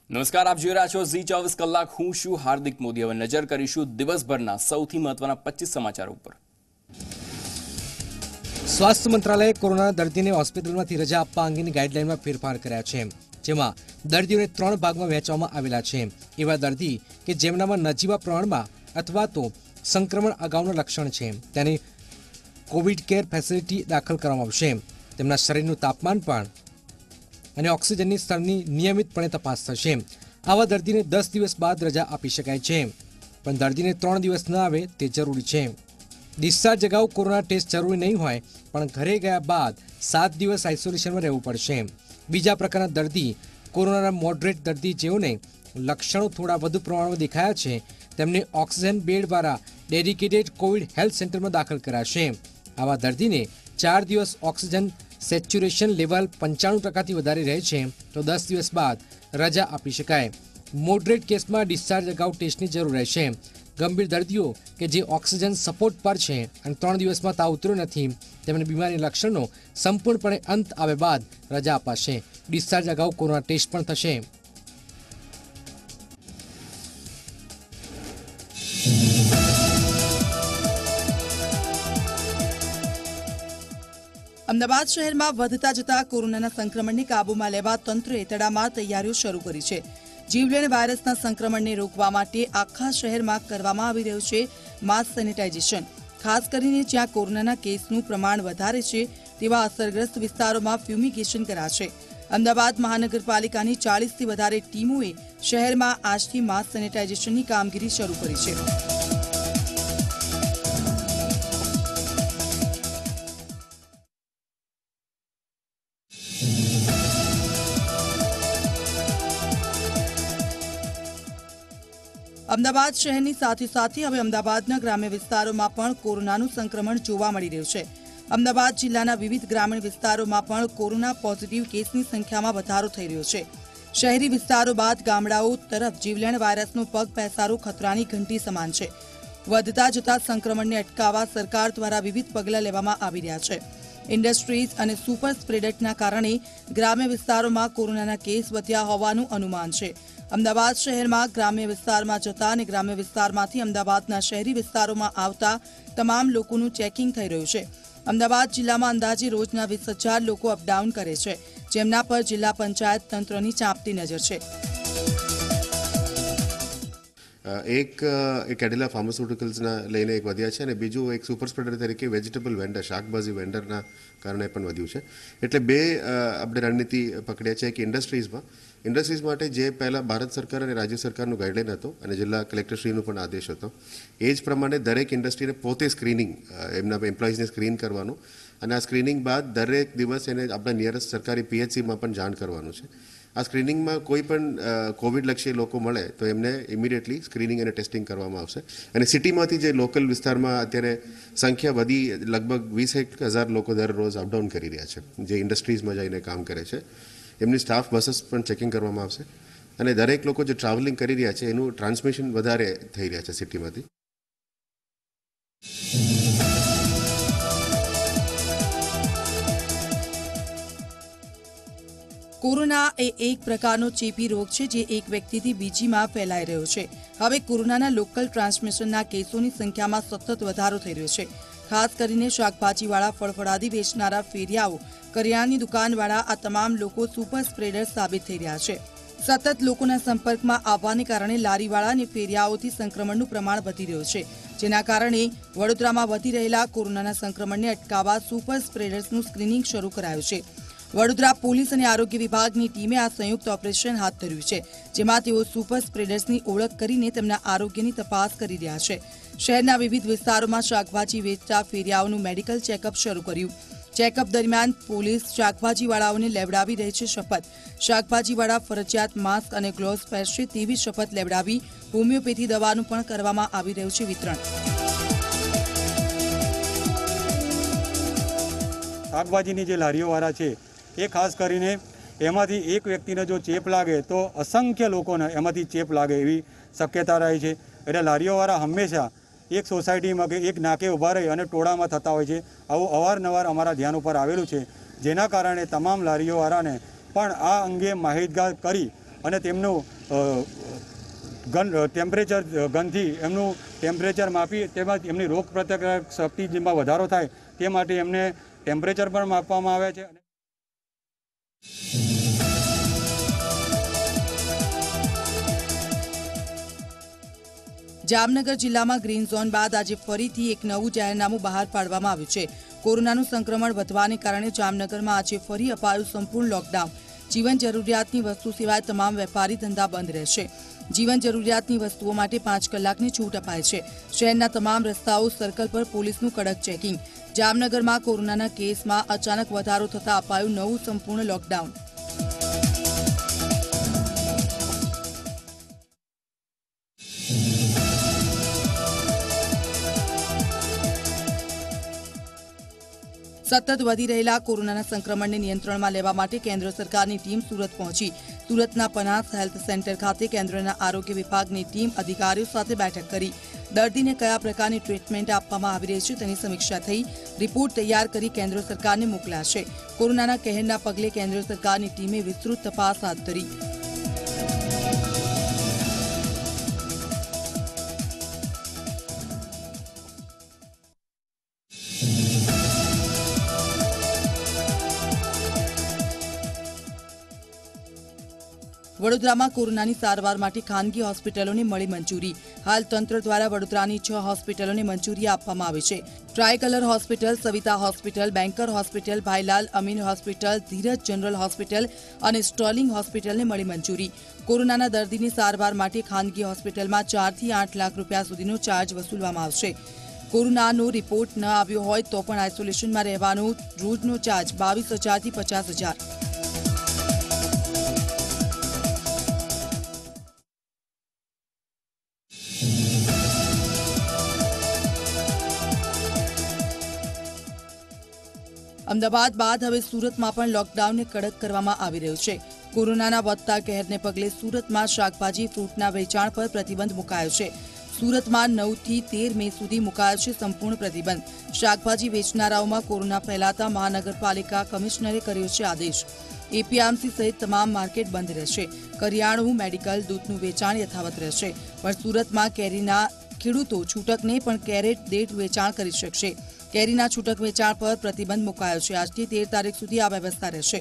નમસ્કાર, આપ જોઈ રહ્યા છો ઝી 24 કલાક। હું છું હાર્દિક મોદી। હવે નજર કરીશું દિવસભરના સૌથી મહત્વના 25 સમાચારો ઉપર। સ્વાસ્થ્ય મંત્રાલયે કોરોના દર્દીને હોસ્પિટલમાંથી રજા આપવા અંગેની ગાઈડલાઈનમાં ફેરફાર કર્યા છે, જેમાં દર્દીઓને 3 ભાગમાં વહેંચવામાં આવેલા છે। એવા દર્દી કે જેમનામાં નજીવા પ્રમાણમાં અથવા તો સંક્રમણ અગાઉના લક્ષણ છે તેને કોવિડ કેર ફેસિલિટી દાખલ કરવામાં આવશે। તેમના શરીરનું તાપમાન પણ અને ઓક્સિજનની સ્તરની નિયમિતપણે તપાસ થશે। આવા દર્દીને 10 દિવસ બાદ રજા આપી શકાય છે, પણ દર્દીને 3 દિવસ ન આવે તે જરૂરી છે। ડિસ્ચાર્જ અગાઉ કોરોના ટેસ્ટ જરૂરી નહીં હોય, પણ ઘરે ગયા બાદ 7 દિવસ આઇસોલેશનમાં રહેવું પડશે। બીજા પ્રકારના દર્દી કોરોનાના મોડરેટ દર્દી જેઓને લક્ષણો થોડા વધુ પ્રમાણમાં દેખાયા છે તેમને ઓક્સિજન બેડવાળા ડેડિકેટેડ કોવિડ હેલ્થ સેન્ટરમાં દાખલ કરાશે। આવા દર્દીને 4 દિવસ ઓક્સિજન સેચ્યુરેશન લેવલ 95%થી વધારે રહે છે તો 10 દિવસ બાદ રજા આપી શકાય। મોડરેટ કેસમાં ડિસ્ચાર્જ અગાઉ ટેસ્ટની જરૂર રહેશે। ગંભીર દર્દીઓ કે જે ઓક્સિજન સપોર્ટ પર છે અને 3 દિવસમાં તાવ ઉતર્યો નથી તેમને બીમારીના લક્ષણનો સંપૂર્ણપણે અંત આવે બાદ રજા અપાશે। ડિસ્ચાર્જ અગાઉ કોરોના ટેસ્ટ પણ થશે। અમદાવાદ શહેરમાં વધતા જતા કોરોનાના સંક્રમણને કાબૂમાં લેવા તંત્રએ તડામાર તૈયારીઓ શરૂ કરી છે। જીવલેણ વાયરસના સંક્રમણને રોકવા માટે આખા શહેરમાં કરવામાં આવી રહ્યું છે માસ સેનિટાઇઝેશન। ખાસ કરીને જ્યાં કોરોનાના કેસનું પ્રમાણ વધારે છે તેવા અસરગ્રસ્ત વિસ્તારોમાં ફ્યુમિગેશન કરાશે। અમદાવાદ મહાનગરપાલિકાની 40થી વધારે ટીમોએ શહેરમાં આજથી માસ સેનિટાઇઝેશનની કામગીરી શરૂ કરી છે। અમદાવાદ શહેરની સાથે હવે અમદાવાદના ગ્રામ્ય વિસ્તારોમાં પણ કોરોનાનું સંક્રમણ જોવા મળી રહ્યું છે। અમદાવાદ જિલ્લાના વિવિધ ગ્રામીણ વિસ્તારોમાં પણ કોરોના પોઝિટિવ કેસની સંખ્યામાં વધારો થઈ રહ્યો છે। શહેરી વિસ્તારો બાદ ગામડાઓ તરફ જીવલેણ વાયરસનો પગ પેસારો ખતરાની ઘંટી સમાન છે। વધતા જતા સંક્રમણને અટકાવવા સરકાર દ્વારા વિવિધ પગલાં લેવામાં આવી રહ્યા છે। ઇન્ડસ્ટ્રીઝ અને સુપર સ્પ્રેડરના કારણે ગ્રામ્ય વિસ્તારોમાં કોરોનાના કેસ વધ્યા હોવાનું અનુમાન છે। અમદાવાદ શહેરમાં ગ્રામ્ય વિસ્તારમાં જતા અને ગ્રામ્ય વિસ્તારમાંથી અમદાવાદના શહેરી વિસ્તારોમાં આવતા તમામ લોકોનું ચેકિંગ થઈ રહ્યું છે। અમદાવાદ જિલ્લામાં અંદાજે રોજના 20,000 લોકો અપડાઉન કરે છે, જેમના પર જિલ્લા પંચાયત તંત્રની ચાંપતી નજર છે। એક કેડિલા ફાર્માસ્યુટિકલ્સના લઈને એક વધ્યા છે અને બીજું એક સુપર સ્પ્રેડર તરીકે વેજીટેબલ વેન્ડર, શાકભાજી વેન્ડરના કારણે પણ વધ્યું છે। એટલે બે આપણે રણનીતિ પકડ્યા છે કે ઇન્ડસ્ટ્રીઝ માટે જે પહેલાં ભારત સરકાર અને રાજ્ય સરકારનું ગાઈડલાઈન હતો અને જિલ્લા કલેક્ટરશ્રીનો પણ આદેશ હતો, એ જ પ્રમાણે દરેક ઇન્ડસ્ટ્રીને પોતે સ્ક્રીનિંગ, એમના એમ્પ્લોઈઝને સ્ક્રીન કરવાનું અને આ સ્ક્રીનિંગ બાદ દરેક દિવસ એને આપણા નિયરેસ્ટ સરકારી પીએચસીમાં પણ જાણ કરવાનું છે। આ સ્ક્રીનિંગમાં કોઈ પણ કોવિડલક્ષી લોકો મળે તો એમને ઇમિડિયેટલી સ્ક્રીનિંગ અને ટેસ્ટિંગ કરવામાં આવશે। અને સિટીમાંથી જે લોકલ વિસ્તારમાં અત્યારે સંખ્યા વધી લગભગ 20,000 લોકો દરરોજ અપડાઉન કરી રહ્યા છે, જે ઇન્ડસ્ટ્રીઝમાં જઈને કામ કરે છે, એમની સ્ટાફ બસીસ પણ ચેકિંગ કરવામાં આવશે। અને દરેક લોકો જે ટ્રાવેલિંગ કરી રહ્યા છે એનું ટ્રાન્સમિશન વધારે થઈ રહ્યા છે સિટીમાંથી। કોરોના એ એક પ્રકારનો ચેપી રોગ છે જે એક વ્યક્તિથી બીજીમાં ફેલાઈ રહ્યો છે। હવે કોરોનાના લોકલ ટ્રાન્સમિશનના કેસોની સંખ્યામાં સતત વધારો થઈ રહ્યો છે। ખાસ કરીને શાકભાજીવાળા, ફળફળાદી વેચનારા, ફેરિયાઓ, કરિયાણાની દુકાનવાળા આ તમામ લોકો સુપર સ્પ્રેડર સાબિત થઈ રહ્યા છે। સતત લોકોના સંપર્કમાં આવવાને કારણે લારીવાળા અને ફેરિયાઓથી સંક્રમણનું પ્રમાણ વધી રહ્યું છે, જેના કારણે વડોદરામાં વધી રહેલા કોરોનાના સંક્રમણને અટકાવવા સુપર સ્પ્રેડર્સનું સ્ક્રીનિંગ શરૂ કરાયું છે। વડોદરા પોલીસ અને આરોગ્ય વિભાગની ટીમે આ સંયુક્ત ઓપરેશન હાથ ધર્યું છે, જેમાં તેઓ સુપર સ્પ્રેડર્સની ઓળખ કરીને તેમના આરોગ્યની તપાસ કરી રહ્યા છે। શહેરના વિવિધ વિસ્તારોમાં શાકભાજી વેચતા ફેરિયાઓનું મેડિકલ ચેકઅપ શરૂ કર્યું। ચેકઅપ દરમિયાન પોલીસ શાકભાજીવાળાઓને લેવડાવી રહી છે શપથ। શાકભાજીવાળા ફરજિયાત માસ્ક અને ગ્લોવ્સ પહેરશે તેવી શપથ લેવડાવી હોમિયોપેથી દવાનું પણ કરવામાં આવી રહ્યું છે વિતરણ। શાકભાજીની જે લારીઓવાળા છે એ ખાસ કરીને એમાંથી એક વ્યક્તિને જો ચેપ લાગે તો અસંખ્ય લોકોને એમાંથી ચેપ લાગે એવી શક્યતા રહે છે। એટલે લારીઓવાળા હંમેશા એક સોસાયટીમાં કે એક નાકે ઊભા રહી અને ટોળામાં થતા હોય છે। આવું અવારનવાર અમારા ધ્યાન ઉપર આવેલું છે, જેના કારણે તમામ લારીઓવાળાને પણ આ અંગે માહિતગાર કરી અને તેમનું ટેમ્પરેચર ગનથી એમનું ટેમ્પરેચર માપી તેમાં એમની રોગ પ્રતિકારક શક્તિ જેમાં વધારો થાય તે માટે એમને ટેમ્પરેચર પણ માપવામાં આવે છે. જામનગર જિલ્લામાં ગ્રીન ઝોન બાદ આજે ફરીથી એક નવું જાહેરનામું બહાર પાડવામાં આવ્યું છે. કોરોનાનું સંક્રમણ વધવાને કારણે જામનગરમાં આજે ફરી અપાયું સંપૂર્ણ લોકડાઉન. જીવન જરૂરિયાતની વસ્તુ સિવાય તમામ વેપારી ધંધા બંધ રહેશે. જીવન જરૂરિયાતની વસ્તુઓ માટે 5 કલાકની છૂટ અપાય છે. શહેરના તમામ રસ્તાઓ સર્કલ પર પોલીસનું કડક ચેકિંગ. જામનગરમાં કોરોનાના કેસમાં અચાનક વધારો થતાં અપાયું નવું સંપૂર્ણ લોકડાઉન. સતત વધી રહેલા કોરોનાના સંક્રમણને નિયંત્રણમાં લેવા માટે કેન્દ્ર સરકારની ટીમ સુરત પહોંચી. સુરતના પનાસ હેલ્થ સેન્ટર ખાતે કેન્દ્રના આરોગ્ય વિભાગની ટીમ અધિકારીઓ સાથે બેઠક કરી. દર્દીને કયા પ્રકારની ટ્રીટમેન્ટ આપવામાં આવી રહી છે તેની સમીક્ષા થઈ. રિપોર્ટ તૈયાર કરી કેન્દ્ર સરકારને મોકલાશે. કોરોનાના કહેરના પગલે કેન્દ્ર સરકારની ટીમે વિસ્તૃત તપાસ હાથ ધરી. વડોદરામાં કોરોનાની સારવાર માટે ખાનગી હોસ્પિટલોને મળી મંજૂરી. હાલ તંત્ર દ્વારા વડોદરાની 6 હોસ્પિટલોને મંજૂરી આપવામાં આવી છે. Tricolour hospital, Savita hospital, banker hospital, Bhailal Amin hospital, Dhiraj general hospital અને સ્ટર્લિંગ હોસ્પિટલને મળી મંજૂરી. કોરોનાના દર્દીની સારવાર માટે ખાનગી હોસ્પિટલમાં 4 થી 8 લાખ રૂપિયા સુધીનો ચાર્જ વસૂલવામાં આવશે. કોરોનાનો રિપોર્ટ ન આવ્યો હોય તો પણ આઇસોલેશનમાં રહેવાનો રોજનો ચાર્જ 22,000 થી 50,000. અમદાવાદ બાદ હવે સુરતમાં પણ લોકડાઉનને કડક કરવામાં આવી રહ્યું છે. કોરોનાના વધતા કહેરને પગલે સુરતમાં શાકભાજી ફ્રૂટના વેચાણ પર પ્રતિબંધ મુકાયો છે. સુરતમાં 9 થી 13 મે સુધી મુકાયો છે સંપૂર્ણ પ્રતિબંધ. શાકભાજી વેચનારાઓમાં કોરોના ફેલાતા મહાનગરપાલિકા કમિશનરે કર્યો છે આદેશ. એપીએમસી સહિત તમામ માર્કેટ બંધ રહેશે. કરિયાણું, મેડિકલ, દૂધનું વેચાણ યથાવત રહેશે. પણ સુરતમાં કેરીના ખેડૂતો છૂટક નહીં પણ કેરેટ દીઠ વેચાણ કરી શકશે. કેરીના છૂટક વેચાણ પર પ્રતિબંધ મુકાયો છે. આજથી 13 તારીખ સુધી આ વ્યવસ્થા રહેશે.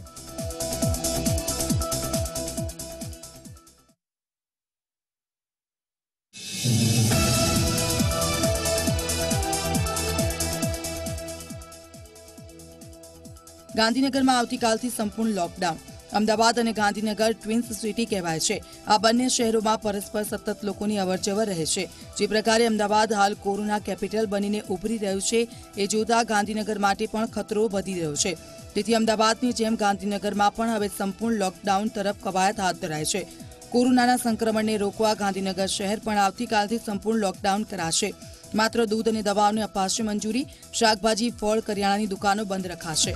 ગાંધીનગરમાં આવતીકાલથી સંપૂર્ણ લોકડાઉન. અમદાવાદ અને ગાંધીનગર ટ્વિન્સ સિટી કહેવાય છે. આ બંને શહેરોમાં પરસ્પર સતત લોકોની અવરજવર રહે છે. જે પ્રકારે અમદાવાદ હાલ કોરોના કેપિટલ બનીને ઉભરી રહ્યું છે એ જોતા ગાંધીનગર માટે પણ ખતરો વધી રહ્યો છે. તેથી અમદાવાદની જેમ ગાંધીનગરમાં પણ હવે સંપૂર્ણ લોકડાઉન તરફ કવાયત હાથ ધરાય છે. કોરોનાના સંક્રમણને રોકવા ગાંધીનગર શહેર પણ આવતીકાલથી સંપૂર્ણ લોકડાઉન કરાશે. માત્ર દૂધ અને દવાઓને અપાશે મંજૂરી. શાકભાજી, ફળ, કરિયાણાની દુકાનો બંધ રખાશે.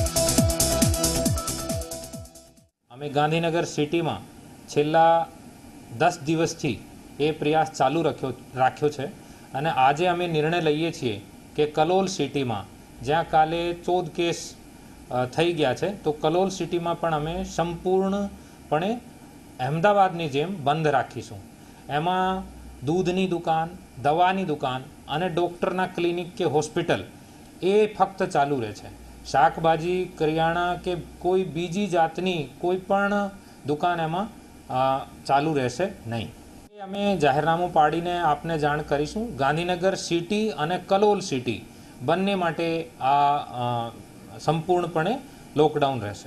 અમે ગાંધીનગર સિટીમાં છેલ્લા 10 દિવસથી એ પ્રયાસ ચાલુ રાખ્યો છે અને આજે અમે નિર્ણય લઈએ છીએ કે કલોલ સિટીમાં જ્યાં કાલે 14 કેસ થઈ ગયા છે તો કલોલ સિટીમાં પણ અમે સંપૂર્ણપણે અમદાવાદની જેમ બંધ રાખીશું. એમાં દૂધની દુકાન, દવાની દુકાન અને ડૉક્ટરના ક્લિનિક કે હોસ્પિટલ એ ફક્ત ચાલુ રહે છે. શાકભાજી, કરિયાણા કે કોઈ બીજી જાતની કોઈ પણ દુકાન એમાં ચાલુ રહેશે નહીં. અમે જાહેરનામું પાડીને આપને જાણ કરીશું. ગાંધીનગર સિટી અને કલોલ સિટી બંને માટે આ સંપૂર્ણપણે લોકડાઉન રહેશે.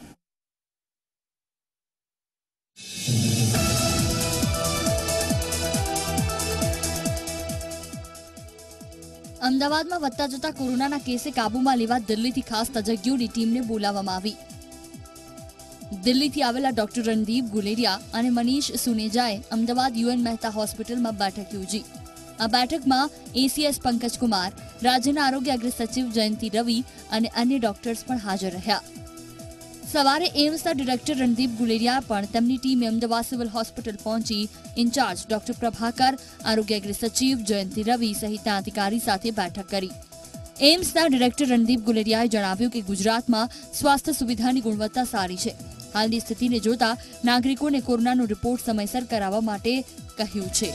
અમદાવાદમાં વધતા જતા કોરોનાના કેસે કાબૂમાં લેવા દિલ્હીથી ખાસ તજજ્ઞોની ટીમને બોલાવવામાં આવી. દિલ્હીથી આવેલા ડોક્ટર રણદીપ ગુલેરિયા અને મનીષ સુનેજાએ અમદાવાદ યુએન મહેતા હોસ્પિટલમાં બેઠક યોજી. આ બેઠકમાં એસીએસ પંકજકુમાર, રાજ્યના આરોગ્ય અગ્ર સચિવ જયંતિ રવિ અને અન્ય ડોક્ટર્સ પણ હાજર રહ્યા. સવારે એમ્સના ડિરેક્ટર રણદીપ ગુલેરિયા પણ તેમની ટીમે અમદાવાદ સિવિલ હોસ્પિટલ પહોંચી ઇન્ચાર્જ ડોક્ટર પ્રભાકર, આરોગ્ય અગ્ર સચિવ જયંતિ રવિ સહિતના અધિકારી સાથે બેઠક કરી. એમ્સના ડિરેક્ટર રણદીપ ગુલેરિયાએ જણાવ્યું કે ગુજરાતમાં સ્વાસ્થ્ય સુવિધાની ગુણવત્તા સારી છે. હાલની સ્થિતિને જોતા નાગરિકોને કોરોનાનો રિપોર્ટ સમયસર કરાવવા માટે કહ્યું છે।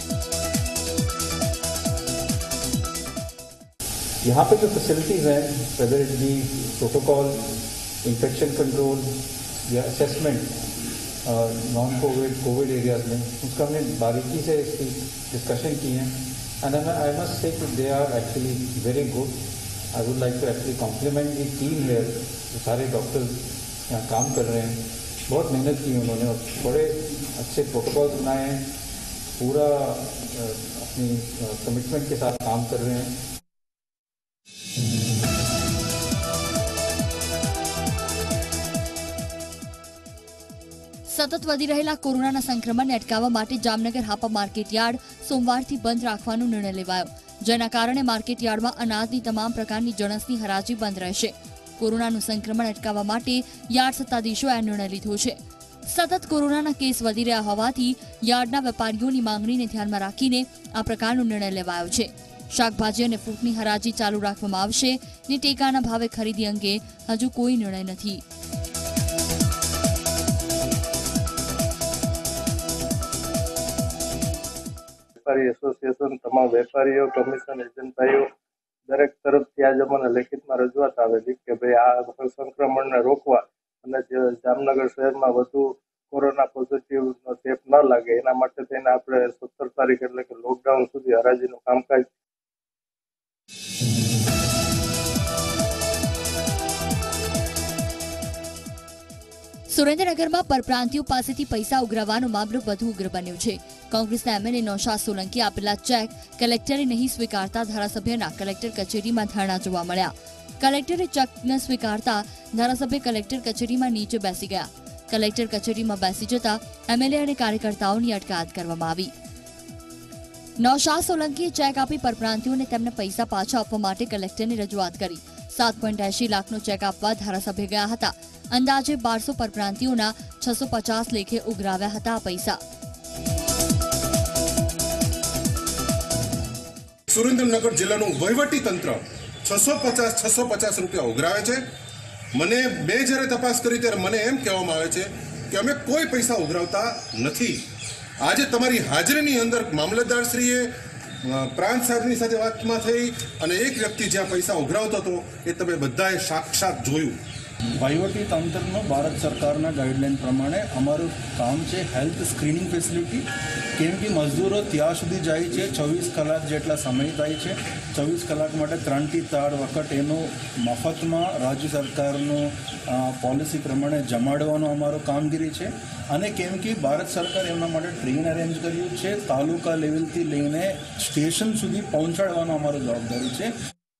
यहाँ पे जो फैसिलिटीज़ हैं, whether it be protocol, infection control या असेसमेंट नॉन कोविड एरियाज में, उसका हमने बारीकी से इसकी डिस्कशन की है एंड आई मस्ट से कि they are actually very good. I would like to actually compliment the team here, जो सारे डॉक्टर्स यहाँ काम कर रहे हैं। बहुत मेहनत की उन्होंने और बड़े अच्छे प्रोटोकॉल्स बनाए हैं, पूरा अपनी कमिटमेंट के साथ काम कर रहे हैं। સતત વધી રહેલા કોરોનાના સંક્રમણને અટકાવવા માટે જામનગર હાપા માર્કેટયાર્ડ સોમવારથી બંધ રાખવાનો નિર્ણય લેવાયો, જેના કારણે માર્કેટયાર્ડમાં અનાજની તમામ પ્રકારની જણસની હરાજી બંધ રહેશે। કોરોનાનું સંક્રમણ અટકાવવા માટે યાર્ડ સત્તાધીશોએ આ નિર્ણય લીધો છે। સતત કોરોનાના કેસ વધી રહ્યા હોવાથી યાર્ડના વેપારીઓની માંગણીને ધ્યાનમાં રાખીને આ પ્રકારનો નિર્ણય લેવાયો છે। શાકભાજી અને ફ્રૂટની હરાજી ચાલુ રાખવામાં આવશે ને ટેકાના ભાવે ખરીદી અંગે હજુ કોઈ નિર્ણય નથી। વેપારી એસોસિએશન, તમામ વેપારીઓ, કમિશન એજન્ટ ભાઈઓ દરેક તરફથી આજે મને લેખિતમાં રજૂઆત આવેલી કે ભાઈ આ સંક્રમણને રોકવા અને જે જામનગર શહેરમાં વધુ કોરોના પોઝિટિવનો ચેપ ન લાગે એના માટે થઈને આપણે 17 તારીખ એટલે કે લોકડાઉન સુધી હરાજીનું કામકાજ સુરેન્દ્રનગરમાં પરપ્રાંતિયો પાસેથી પૈસા ઉઘરાવવાનો મામલો વધુ ઉગ્ર બન્યો છે। કોંગ્રેસના એમએલએ નૌશાદ સોલંકી આપેલા ચેક કલેક્ટરે નહીં સ્વીકારતા ધારાસભ્યના કલેક્ટર કચેરીમાં ધરણા જોવા મળ્યા। કલેક્ટરે ચેક ન સ્વીકારતા ધારાસભ્ય કલેક્ટર કચેરીમાં નીચે બેસી ગયા। કલેક્ટર કચેરીમાં બેસી જતા એમએલએ અને કાર્યકર્તાઓની અટકાયત કરવામાં આવી। નૌશાદ સોલંકીએ ચેક આપી પરપ્રાંતિયોને તેમને પૈસા પાછા આપવા માટે કલેક્ટરને રજૂઆત કરી। 7.80 લાખનો ચેક આપવા ધારાસભ્ય ગયા હતા। અંદાજે 1200 પરપ્રાંતિયોના 650 લેખે ઉઘરાવ્યા હતા આ પૈસા। સુરેન્દ્રનગર જિલ્લાનું વહીવટી તંત્ર 650 રૂપિયા ઉઘરાવે છે। મને જ્યારે તપાસ કરી ત્યારે મને એમ કહેવામાં આવે છે કે અમે કોઈ પૈસા ઉઘરાવતા નથી। આજે તમારી હાજરીની અંદર મામલતદારશ્રીએ પ્રાંત સાહેબની સાથે વાતમાં થઈ અને એક વ્યક્તિ જ્યાં પૈસા ઉઘરાવતો હતો એ તમે બધાએ સાક્ષાત જોયું। વહીવટી તંત્રનો ભારત સરકારના ગાઈડલાઈન પ્રમાણે અમારું કામ છે હેલ્થ સ્ક્રીનિંગ ફેસિલિટી, કેમ કે મજદૂરો ત્યાં સુધી જાય છે 24 કલાક જેટલા સમય થાય છે। 24 કલાક માટે 3 થી 4 વખત એનું મફતમાં રાજ્ય સરકારનું પોલિસી પ્રમાણે જમાડવાનું અમારું કામગીરી છે। અને કેમ કે ભારત સરકાર એમના માટે ટ્રેન અરેન્જ કર્યું છે, તાલુકા લેવલથી લઈને સ્ટેશન સુધી પહોંચાડવાનું અમારું જવાબદારી છે।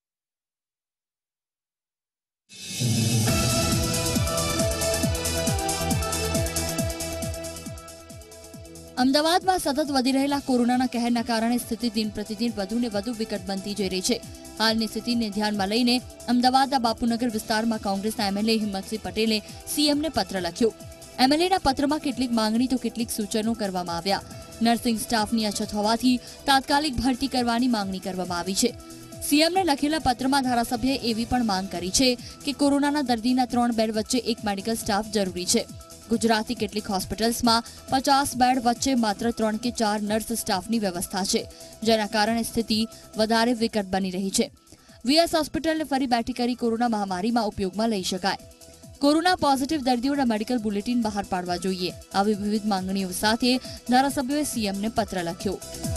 અમદાવાદમાં સતત વધી રહેલા કોરોનાના કહેરના કારણે સ્થિતિ દિન પ્રતિદિન વધુને વધુ વિકટ બનતી જઈ રહી છે। હાલની સ્થિતિને ધ્યાનમાં લઈને અમદાવાદના બાપુનગર વિસ્તારમાં કોંગ્રેસના એમએલએ હિંમતસિંહ પટેલે સીએમને પત્ર લખ્યો। એમએલએના પત્રમાં કેટલીક માંગણી તો કેટલીક સૂચનો કરવામાં આવ્યા। નર્સિંગ સ્ટાફની અછત હોવાથી તાત્કાલિક ભરતી કરવાની માંગણી કરવામાં આવી છે। સીએમને લખેલા પત્રમાં ધારાસભ્યએ એવી પણ માંગ કરી છે કે કોરોનાના દર્દીના 3 બેડ વચ્ચે એક મેડિકલ સ્ટાફ જરૂરી છે। ગુજરાતની કેટલીક હોસ્પિટલ્સમાં 50 બેડ વચ્ચે માત્ર 3 કે 4 નર્સ સ્ટાફની વ્યવસ્થા છે, જેના કારણે સ્થિતિ વધારે વિકટ બની રહી છે। વીએસ હોસ્પિટલને ફરી બેઠી કરી કોરોના મહામારીમાં ઉપયોગમાં લઈ શકાય। કોરોના પોઝિટિવ દર્દીઓના મેડિકલ બુલેટિન બહાર પાડવા જોઈએ। આવી વિવિધ માંગણીઓ સાથે ધારાસભ્યોએ સીએમને પત્ર લખ્યો।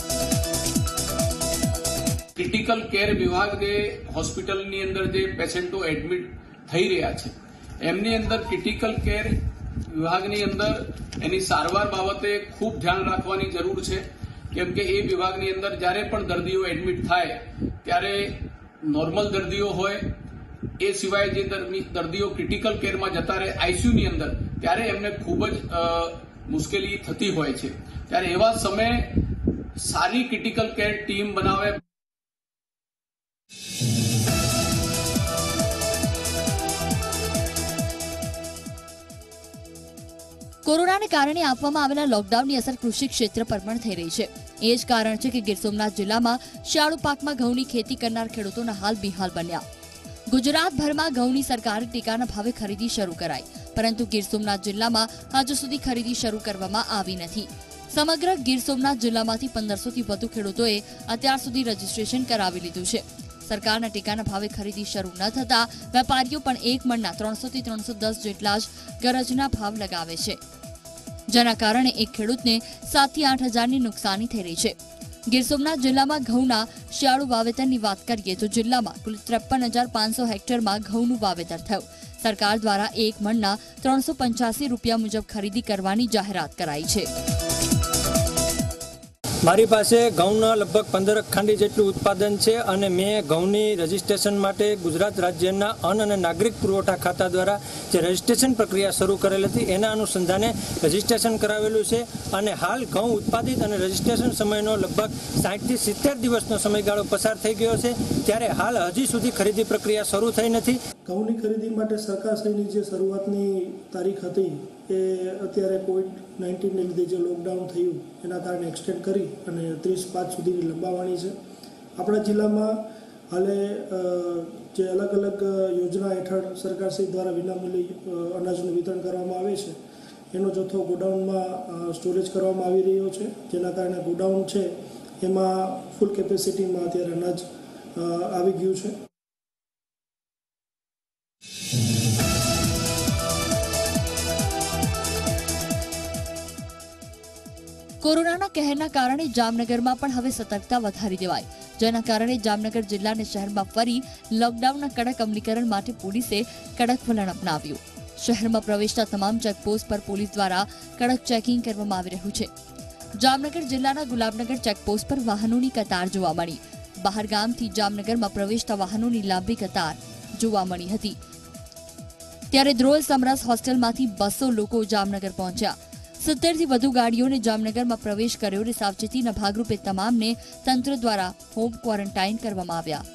ક્રિટિકલ કેર વિભાગને હોસ્પિટલની અંદર જે પેશન્ટો એડમિટ થઈ રહ્યા છે એમની અંદર ક્રિટિકલ કેર વિભાગની અંદર એની સારવાર બાબતે ખૂબ ધ્યાન રાખવાની જરૂર છે, કેમ કે એ વિભાગની અંદર જ્યારે પણ દર્દીઓ એડમિટ થાય ત્યારે નોર્મલ દર્દીઓ હોય એ સિવાય જે દર્દીઓ ક્રિટિકલ કેરમાં જતા રહે આઈસીયુની અંદર ત્યારે એમને ખૂબ જ મુશ્કેલી થતી હોય છે। ત્યારે એવા સમયે સારી ક્રિટિકલ કેર ટીમ બનાવે। કોરોનાને કારણે આપવામાં આવેલા લોકડાઉનની અસર કૃષિ ક્ષેત્ર પર પણ થઈ રહી છે। એ જ કારણ છે કે ગીર સોમનાથ જિલ્લામાં શિયાળુ પાકમાં ઘઉંની ખેતી કરનાર ખેડૂતોના હાલ બેહાલ બન્યા। ગુજરાતભરમાં ઘઉંની સરકારી ટેકાના ભાવે ખરીદી શરૂ કરાઈ, પરંતુ ગીર સોમનાથ જિલ્લામાં હજુ સુધી ખરીદી શરૂ કરવામાં આવી નથી. સમગ્ર ગીર સોમનાથ જિલ્લામાંથી 1500થી વધુ ખેડૂતોએ અત્યાર સુધી રજીસ્ટ્રેશન કરાવી લીધું છે. સરકારના ટેકાના ભાવે ખરીદી શરૂ ન થતા વેપારીઓ પણ એક મણના 300 થી 310 જેટલા જ ગરજના ભાવ લગાવે છે, જેના કારણે એક ખેડૂતને 7 થી 8 હજારની નુકસાની થઈ રહી છે. ગીર સોમનાથ જિલ્લામાં ઘઉંના શિયાળુ વાવેતરની વાત કરીએ તો જિલ્લામાં કુલ 53,500 હેક્ટરમાં ઘઉંનું વાવેતર થયું. સરકાર દ્વારા એક મણના 385 રૂપિયા મુજબ ખરીદી કરવાની જાહેરાત કરાઈ છે. મારી પાસે ઘઉંના લગભગ 15 ખાંડી જેટલું ઉત્પાદન છે અને મેં ઘઉંની રજીસ્ટ્રેશન માટે ગુજરાત રાજ્યના અન્ન અને નાગરિક પુરવઠા ખાતા દ્વારા જે રજીસ્ટ્રેશન પ્રક્રિયા શરૂ કરેલ હતી એના અનુસંધાને રજીસ્ટ્રેશન કરાવેલું છે અને હાલ ઘઉં ઉત્પાદિત અને રજીસ્ટ્રેશન સમયનો લગભગ 60 થી 70 દિવસનો સમયગાળો પસાર થઈ ગયો છે, ત્યારે હાલ હજી સુધી ખરીદી પ્રક્રિયા શરૂ થઈ નથી. ઘઉંની ખરીદી માટે સરકારશ્રીની જે શરૂઆતની તારીખ હતી એ અત્યારે કોવિડ-19ને લીધે જે લોકડાઉન થયું એના કારણે એક્સટેન્ડ કરી અને 30/5 સુધીની લંબાવવાની છે. આપણા જિલ્લામાં હાલે જે અલગ અલગ યોજના હેઠળ સરકારશ્રી દ્વારા વિનામૂલ્યે અનાજનું વિતરણ કરવામાં આવે છે એનો જથ્થો ગોડાઉનમાં સ્ટોરેજ કરવામાં આવી રહ્યો છે, જેના કારણે ગોડાઉન છે એમાં ફૂલ કેપેસિટીમાં અત્યારે અનાજ આવી ગયું છે. કોરોનાના કહેરના કારણે જામનગરમાં પણ હવે સતર્કતા વધારી દેવાઈ, જેના કારણે જામનગર જિલ્લા અને શહેરમાં ફરી લોકડાઉનના કડક અમલીકરણ માટે પોલીસે કડક વલણ અપનાવ્યું. શહેરમાં પ્રવેશતા તમામ ચેકપોસ્ટ પર પોલીસ દ્વારા કડક ચેકિંગ કરવામાં આવી રહ્યું છે. જામનગર જિલ્લાના ગુલાબનગર ચેકપોસ્ટ પર વાહનોની કતાર જોવા મળી. બહાર ગામથી જામનગરમાં પ્રવેશતા વાહનોની લાંબી કતાર જોવા મળી હતી. ત્યારે ધ્રોલ સમરસ હોસ્ટેલમાંથી 200 લોકો જામનગર પહોંચ્યા. 70 થી વધુ ગાડીઓને જામનગરમાં પ્રવેશ કર્યો અને સાવચેતીના ભાગરૂપે તમામને તંત્ર દ્વારા હોમ ક્વોરન્ટાઇન કરવામાં આવ્યા.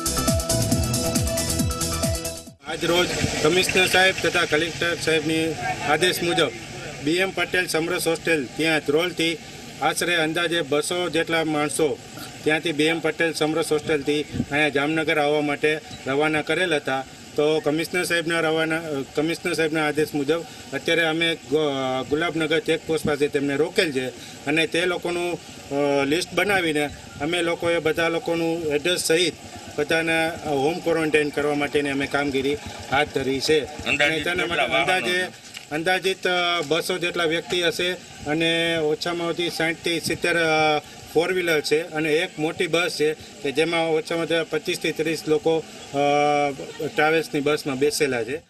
આજ રોજ કમિશનર સાહેબ તથા કલેક્ટર સાહેબની આદેશ મુજબ BM પટેલ સમરસ હોસ્ટેલ ત્યાં ધ્રોલથી આશરે અંદાજે 200 જેટલા માણસો ત્યાંથી BM પટેલ સમરસ હોસ્ટેલથી અહીંયા જામનગર આવવા માટે રવાના કરેલ હતા. તો કમિશનર સાહેબના આદેશ મુજબ અત્યારે અમે ગુલાબનગર ચેકપોસ્ટ પાસે તેમને રોકેલ છે અને તે લોકોનું લિસ્ટ બનાવીને અમે લોકોએ બધા લોકોનું એડ્રેસ સહિત બધાને હોમ ક્વોરન્ટાઇન કરવા માટેની અમે કામગીરી હાથ ધરી છે. અંદાજિત 200 જેટલા વ્યક્તિ હશે અને ઓછામાં ઓછી 60 થી 70 ફોર વ્હીલર છે અને એક મોટી બસ છે કે જેમાં ઓછામાં ઓછા 25 થી 30 લોકો ટ્રાવેલ્સની બસમાં બેસેલા છે.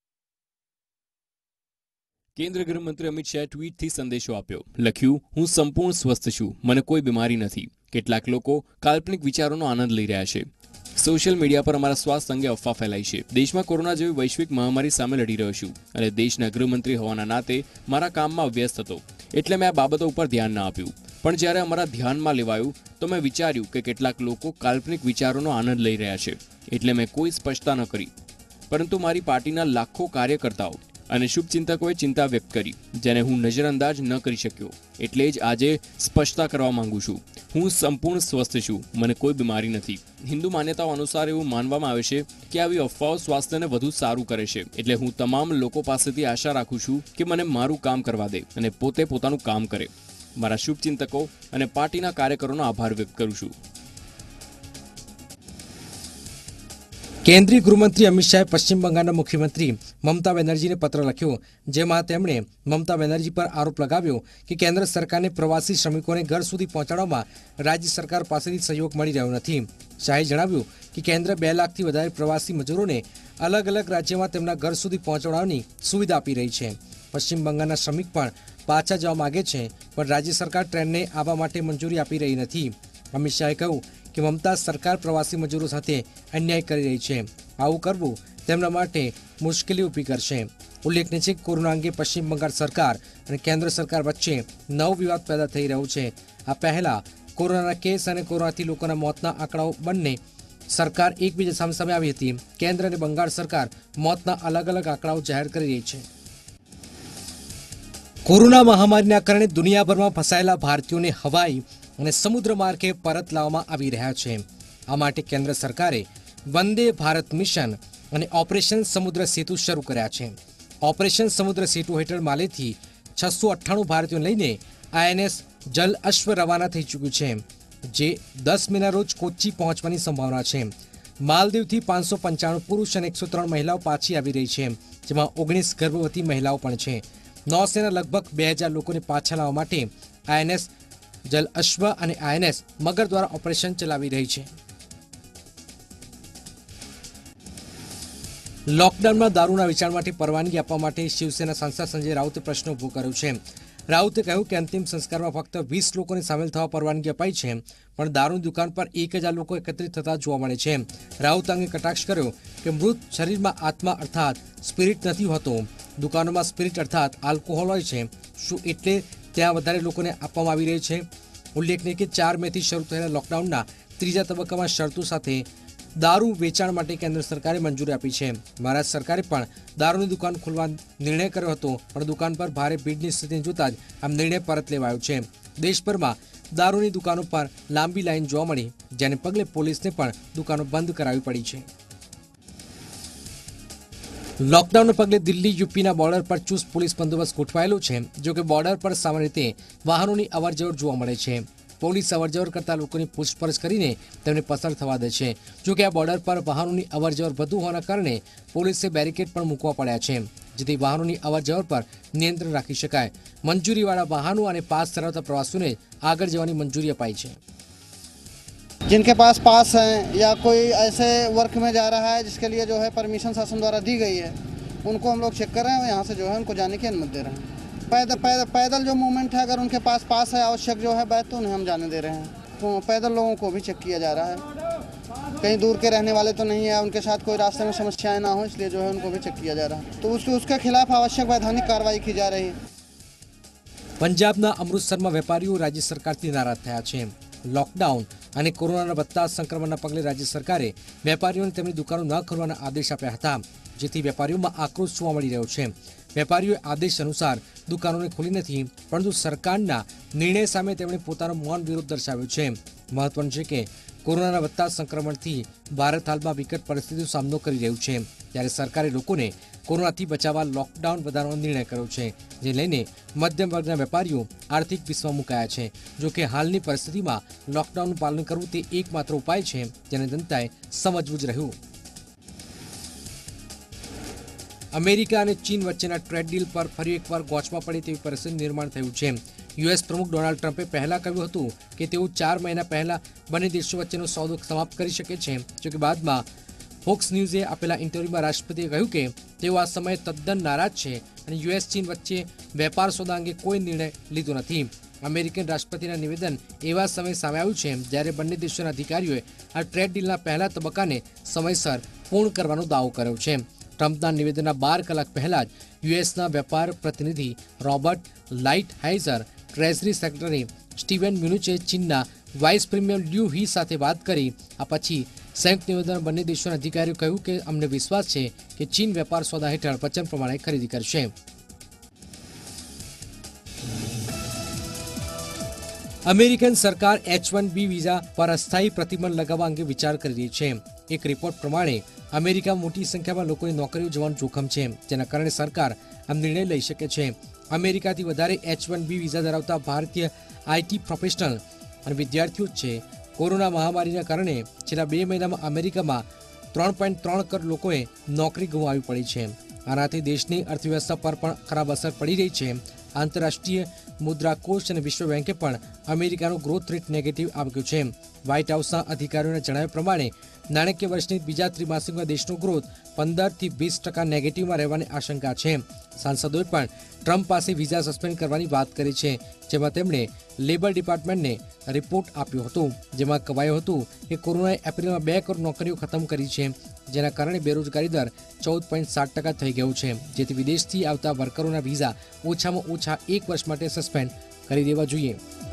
કેન્દ્રીય ગૃહમંત્રી અમિત શાહે ટ્વીટથી સંદેશો આપ્યો. લખ્યું, હું સંપૂર્ણ સ્વસ્થ છું, મને કોઈ બીમારી નથી. કેટલાક લોકો કાલ્પનિક વિચારોનો આનંદ લઈ રહ્યા છે. સોશિયલ મીડિયા પર અમારા સ્વાસ્થ્ય અંગે અફવા ફેલાઈ છે. દેશમાં કોરોના જેવી વૈશ્વિક મહામારી સામે લડી રહ્યો છું અને દેશના ગૃહમંત્રી હોવાના નાતે મારા કામમાં વ્યસ્ત હતો, એટલે મેં આ બાબતો ઉપર ધ્યાન ન આપ્યું. પણ જ્યારે અમારા ધ્યાનમાં લેવાયું તો મેં વિચાર્યું કે કેટલાક લોકો કાલ્પનિક વિચારોનો આનંદ લઈ રહ્યા છે, એટલે મેં કોઈ સ્પષ્ટતા ન કરી. પરંતુ મારી પાર્ટીના લાખો કાર્યકર્તાઓ અને શુભચિંતકોએ ચિંતા વ્યક્ત કરી, જેને હું નજરઅંદાજ ન કરી શક્યો. એટલે જ આજે સ્પષ્ટતા કરવા માંગુ છું, હું સંપૂર્ણ સ્વસ્થ છું, મને કોઈ બીમારી નથી. હિન્દુ માન્યતાઓ અનુસાર એવું માનવામાં આવે છે કે આવી અફવાઓ સ્વાસ્થ્યને વધુ સારું કરે છે. એટલે હું તમામ લોકો પાસેથી આશા રાખું છું કે મને મારું કામ કરવા દે અને પોતે પોતાનું કામ કરે. મારા શુભચિંતકો અને પાર્ટીના કાર્યકરોનો આભાર વ્યક્ત કરું છું. કેન્દ્રીય ગૃહમંત્રી અમિત શાહે પશ્ચિમ બંગાળના મુખ્યમંત્રી મમતા બેનર્જીને પત્ર લખ્યો, જેમાં તેમણે મમતા બેનર્જી પર આરોપ લગાવ્યો કે કેન્દ્ર સરકારને પ્રવાસી શ્રમિકોને ઘર સુધી પહોંચાડવામાં રાજ્ય સરકાર પાસેથી સહયોગ મળી રહ્યો નથી. શાહે જણાવ્યું કે કેન્દ્ર 2 લાખથી વધારે પ્રવાસી મજૂરોને અલગ અલગ રાજ્યમાં તેમના ઘર સુધી પહોંચાડવાની સુવિધા આપી રહી છે. પશ્ચિમ બંગાળના શ્રમિક પણ પાછા જવા માગે છે, પણ રાજ્ય સરકાર ટ્રેનને આવવા માટે મંજૂરી આપી રહી નથી. અમિત શાહે કહ્યું કે મમતા સરકાર પ્રવાસી મજૂરો સાથે અન્યાય કરી રહી છે. આવું કરવું તેમના માટે મુશ્કેલી ઊભી કરશે. ઉલ્લેખનીય છે કે કોરોના અંગે પશ્ચિમ બંગાળ સરકાર અને કેન્દ્ર સરકાર વચ્ચે નવો વિવાદ પેદા થઈ રહ્યો છે. આ પહેલા કોરોનાના કેસ અને કોરોનાથી લોકોના મોતના આંકડાઓ બંને સરકાર એકબીજા સામે આવી હતી. કેન્દ્ર અને બંગાળ સરકાર મોતના અલગ અલગ આંકડાઓ જાહેર કરી રહી છે. કોરોના મહામારીના કારણે દુનિયાભરમાં ફસાયેલા ભારતીયોને હવાઈ અને સમુદ્ર માર્ગે પરત લાવવામાં આવી રહ્યા છે. આ માટે કેન્દ્ર સરકારે વંદે ભારત મિશન અને ઓપરેશન સમુદ્ર સેતુ શરૂ કર્યા છે. ઓપરેશન સમુદ્ર સેતુ હેઠળ માલેથી 698 ભારતીયોને લઈને INS જલ અશ્વ રવાના થઈ ચૂક્યું છે, જે 10 મેના રોજ કોચ્ચી પહોંચવાની સંભાવના છે. માલદીવથી 595 પુરુષ અને 103 મહિલાઓ પાછી આવી રહી છે, જેમાં 19 ગર્ભવતી મહિલાઓ પણ છે. નૌસેના લગભગ 2000 લોકોને પાછા લાવવા માટે INS જલ અશ્વ અને INS મગર દ્વારા ઓપરેશન ચલાવી રહી છે. લોકડાઉનમાં દારૂના વેચાણ માટે પરવાનગી આપવા માટે શિવસેના સાંસદ સંજય રાઉતે પ્રશ્ન ઉભો કર્યો છે. રાઉતે કહ્યું કે અંતિમ સંસ્કારમાં ફક્ત 20 લોકોને સામેલ થવા પરવાનગી અપાઈ છે, પણ દારૂની દુકાન પર 1000 લોકો એકત્રિત થતા જોવા મળે છે. રાઉત અંગે કટાક્ષ કર્યો કે મૃત શરીરમાં આત્મા અર્થાત સ્પિરિટ નથી હોતો. દુકાનોમાં સ્પિરિટ અર્થાત આલ્કોહોલ હોય છે. શું એટલે ત્યાં વધારે લોકોને આપવામાં આવી રહી છે? ઉલ્લેખનીય કે 4 મેથી શરૂ થયેલા લોકડાઉનના ત્રીજા તબક્કામાં શરતો સાથે દારૂ વેચાણ માટે કેન્દ્ર સરકારે મંજૂરી આપી છે. મહારાષ્ટ્ર સરકારે પણ દારૂની દુકાન ખોલવા નિર્ણય કર્યો હતો, પણ દુકાન પર ભારે ભીડની સ્થિતિને જોતા જ આ નિર્ણય પરત લેવાયો છે. દેશભરમાં દારૂની દુકાનો પર લાંબી લાઈન જોવા મળી, જેને પગલે પોલીસને પણ દુકાનો બંધ કરાવવી પડી છે. લોકડાઉનને પગલે દિલ્હી યુપીના બોર્ડર પર ચુસ્ત પોલીસ બંદોબસ્ત ગોઠવાયેલો છે. જોકે બોર્ડર પર સામાન્ય રીતે વાહનોની અવરજવર જોવા મળે છે. પોલીસ અવરજવર કરતા લોકોની પૂછપરછ કરીને તેમને પસાર થવા દે છે. જોકે આ બોર્ડર પર વાહનોની અવરજવર વધુ હોવાના કારણે પોલીસે બેરિકેડ પણ મૂકવા પડ્યા છે, જેથી વાહનોની અવરજવર પર નિયંત્રણ રાખી શકાય. મંજૂરીવાળા વાહનો અને પાસ ધરાવતા પ્રવાસીઓને આગળ જવાની મંજૂરી અપાઈ છે. जिनके पास पास हैं या कोई ऐसे वर्क में जा रहा है जिसके लिए जो है परमिशन शासन द्वारा दी गई है, उनको हम लोग चेक कर रहे हैं और यहाँ से जो है उनको जाने की अनुमति दे रहे हैं. पैदल जो मूवमेंट है, अगर उनके पास है आवश्यक जो है बैठ, तो उन्हें हम जाने दे रहे हैं. तो पैदल लोगों को भी चेक किया जा रहा है. कहीं दूर के रहने वाले तो नहीं है, उनके साथ कोई रास्ते में समस्याएं ना हो, इसलिए जो है उनको भी चेक किया जा रहा है. तो उसके खिलाफ आवश्यक वैधानिक कार्रवाई की जा रही है. પંજાબના અમૃતસરમાં વેપારીઓ રાજ્ય સરકારથી નારાજ થયા છે. લોકડાઉન અને કોરોનાના વધતા સંક્રમણના પગલે રાજ્ય સરકારે વેપારીઓને તેમની દુકાનો ન ખોલવાના આદેશ આપ્યા હતા, જેથી વેપારીઓમાં આક્રોશ જોવા મળી રહ્યો છે. વેપારીઓએ આદેશ અનુસાર દુકાનોને ખોલી નથી, પરંતુ સરકારના નિર્ણય સામે તેમણે પોતાનો મૌન વિરોધ દર્શાવ્યો છે. મહત્વનું છે કે કોરોનાના વધતા સંક્રમણથી ભારત હાલમાં વિકટ પરિસ્થિતિનો સામનો કરી રહ્યું છે, ત્યારે સરકારે લોકોને કોરોનાથી બચાવવા લોકડાઉન વધારવાનો નિર્ણય કર્યો છે, જે લઈને મધ્યમ વર્ગના વેપારીઓ આર્થિક વિશ્વમાં મુકાયા છે. જો કે હાલની પરિસ્થિતિમાં લોકડાઉનનું પાલન કરવું તે એકમાત્ર ઉપાય છે, જેને જનતાએ સમજવું જ રહ્યું. અમેરિકા અને ચીન વચ્ચેના ટ્રેડ ડીલ પર ફરી એકવાર ગોચમાં પડે તેવી પરિસ્થિતિનું નિર્માણ થયું છે. યુએસ પ્રમુખ ડોનાલ્ડ ટ્રમ્પે પહેલા કહ્યું હતું કે તેઓ 4 મહિના પહેલા બંને દેશો વચ્ચેનો સોદો સમાપ્ત કરી શકે છે. જોકે બાદમાં ફોક્સ ન્યૂઝે આપેલા ઇન્ટરવ્યુમાં રાષ્ટ્રપતિએ કહ્યું કે તેઓ આ સમયે તદ્દન નારાજ છે અને યુએસ ચીન વચ્ચે વેપાર સોદા અંગે કોઈ નિર્ણય લીધો નથી. અમેરિકન રાષ્ટ્રપતિના નિવેદન એવા સમયે સામે આવ્યું છે જ્યારે બંને દેશોના અધિકારીઓએ આ ટ્રેડ ડીલના પહેલા તબક્કાને સમયસર પૂર્ણ કરવાનો દાવો કર્યો છે. ટ્રમ્પના નિવેદનના 12 કલાક પહેલા જ યુએસના વેપાર પ્રતિનિધિ Robert Lighthizer, treasury secretary Steven મ્યુનિચે ચીનના વાઇસ પ્રીમિયર લ્યુ હી સાથે વાત કરી. આ પછી સંયુક્ત નિવેદનમાં બંને દેશોના અધિકારીઓ કહ્યું કે અમને વિશ્વાસ છે કે ચીન વેપાર સોદા હેઠળ વચન પ્રમાણે ખરીદી કરશે. અમેરિકન સરકાર H-1B વિઝા પર અસ્થાયી પ્રતિબંધ લગાવવા અંગે વિચાર કરી રહી છે. એક રિપોર્ટ પ્રમાણે અમેરિકામાં મોટી સંખ્યામાં લોકોની નોકરીઓ જવાનું જોખમ છે, જેના કારણે સરકાર આ નિર્ણય લઈ શકે છે. અમેરિકાથી વધારે H-1B વિઝા ધરાવતા ભારતીય IT પ્રોફેશનલ અને વિદ્યાર્થીઓ જ છે. કોરોના મહામારીના કારણે છેલ્લા 2 મહિનામાં અમેરિકામાં 3.3 કરોડ લોકોએ નોકરી ગુમાવવી પડી છે. આનાથી દેશની અર્થવ્યવસ્થા પર પણ ખરાબ અસર પડી રહી છે. આંતરરાષ્ટ્રીય મુદ્રા કોષ અને વિશ્વ બેંકે પણ અમેરિકાનો ગ્રોથ રેટ નેગેટિવ આવ્યો છે. વ્હાઇટ હાઉસના અધિકારીઓના જણાવ્યા પ્રમાણે નાણાકીય વર્ષની બીજા ત્રિમાસિકમાં દેશનો ગ્રોથ 15 થી 20% નેગેટિવમાં રહેવાની આશંકા છે. સાંસદોએ પણ ટ્રમ્પ પાસે વિઝા સસ્પેન્ડ કરવાની વાત કરી છે, જેમાં તેમણે લેબર ડિપાર્ટમેન્ટને રિપોર્ટ આપ્યો હતો, જેમાં કહેવાયું હતું કે કોરોનાએ એપ્રિલમાં 2 કરોડ નોકરીઓ ખતમ કરી છે, જેના કારણે બેરોજગારી દર 14.7% થઈ ગયો છે, જેથી વિદેશથી આવતા વર્કરોના વિઝા ઓછામાં ઓછા 1 વર્ષ માટે સસ્પેન્ડ કરી દેવા જોઈએ.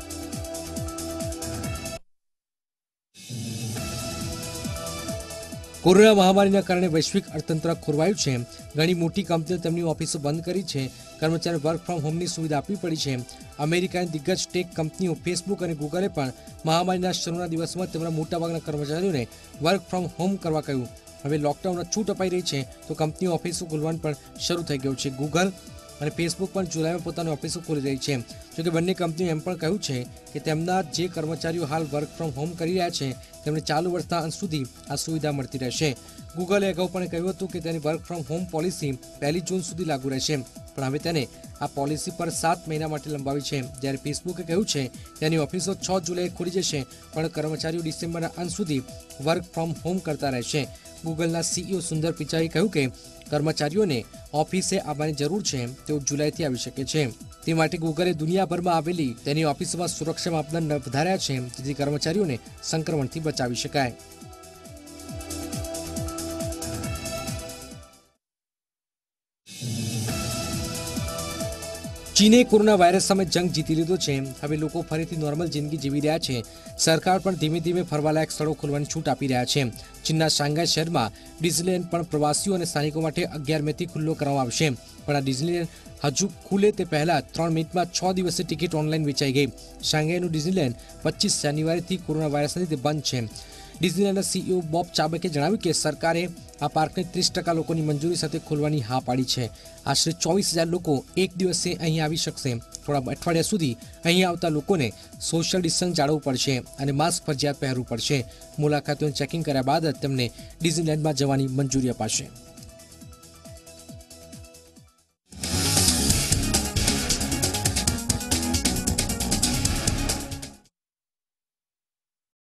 કોરોના મહામારીના કારણે વૈશ્વિક અર્થતંત્ર ખોરવાયું છે. ઘણી મોટી કંપનીઓ તેમની ઓફિસો બંધ કરી છે. કર્મચારીઓ વર્ક ફ્રોમ હોમની સુવિધા આપવી પડી છે. અમેરિકાની દિગ્ગજ ટેક કંપનીઓ ફેસબુક અને ગૂગલે પણ મહામારીના શરૂના દિવસમાં તેમના મોટાભાગના કર્મચારીઓને વર્ક ફ્રોમ હોમ કરવા કહ્યું. હવે લોકડાઉનમાં છૂટ અપાઈ રહી છે તો કંપનીઓ ઓફિસો ખોલવાનું પણ શરૂ થઈ ગયું છે. ગૂગલ અને ફેસબુક પણ જુલાઈમાં પોતાની ઓફિસો ખોલી રહી છે. જોકે બંને કંપનીઓ એમ પણ કહ્યું છે કે તેમના જે કર્મચારીઓ હાલ વર્ક ફ્રોમ હોમ કરી રહ્યા છે તેમને ચાલુ વર્ષના અંત સુધી આ સુવિધા મળતી રહેશે. ગૂગલે અગાઉ પણ કહ્યું હતું કે તેની work from home policy 1 June સુધી લાગુ રહેશે, પણ હવે તેને આ પોલિસી પર 7 મહિના માટે લંબાવી છે. જ્યારે ફેસબુકે કહ્યું છે તેની ઓફિસો 6 જુલાઈએ ખુલી જશે, પણ કર્મચારીઓ ડિસેમ્બરના અંત સુધી વર્ક ફ્રોમ હોમ કરતા રહેશે. ગૂગલના સીઈઓ સુંદર પિચાઈએ કહ્યું કે કર્મચારીઓને ઓફિસે આવવાની જરૂર છે, તેઓ જુલાઈથી આવી શકે છે. તે માટે ગૂગલે દુનિયાભરમાં આવેલી તેની ઓફિસોમાં સુરક્ષા માપદંડ વધાર્યા છે, જેથી કર્મચારીઓને સંક્રમણથી બચાવી શકાય. ચીને કોરોના વાયરસ સામે જંગ જીતી લીધો છે. હવે લોકો ફરીથી નોર્મલ જિંદગી જીવી રહ્યા છે. સરકાર પણ ધીમે ધીમે ફરવાલાયક સ્થળો ખોલવાની છૂટ આપી રહ્યા છે. ચીનના શાંઘાઈ શહેરમાં ડિઝનીલેન્ડ પણ પ્રવાસીઓ અને સ્થાનિકો માટે 11 મેથી ખુલ્લો કરવામાં આવશે. પણ આ ડિઝનીલેન્ડ હજુ ખુલે તે પહેલા 3 મિનિટમાં 6 દિવસની ટિકિટ ઓનલાઈન વેચાઈ ગઈ. શાંઘાઈનું ડિઝનીલેન્ડ 25 જાન્યુઆરીથી કોરોના વાયરસના લીધે બંધ છે. ડિઝનીલેન્ડના સીઈઓ બોબ ચાબકે જણાવ્યું કે સરકારે આ પાર્કને 30% લોકોની મંજૂરી સાથે ખોલવાની હા પાડી છે. આશરે 24,000 લોકો એક દિવસે અહીં આવી શકશે. થોડા અઠવાડિયા સુધી અહીં આવતા લોકોને સોશિયલ ડિસ્ટન્સ જાળવવું પડશે અને માસ્ક ફરજિયાત પહેરવું પડશે. મુલાકાતીઓને ચેકિંગ કર્યા બાદ જ તેમને ડિઝનીલેન્ડમાં જવાની મંજૂરી અપાશે.